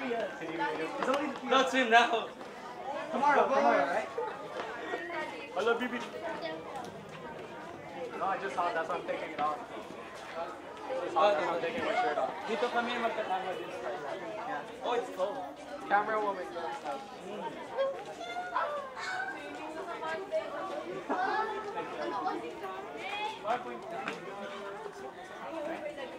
It's only the three. Don't swim now. Tomorrow, right? I love you. No, I just saw it. That's why I'm taking it off. I'm taking my shirt off. Dito kami magkatama din sa Thailand. Yeah. Oh, it's cold. Camera will make sense.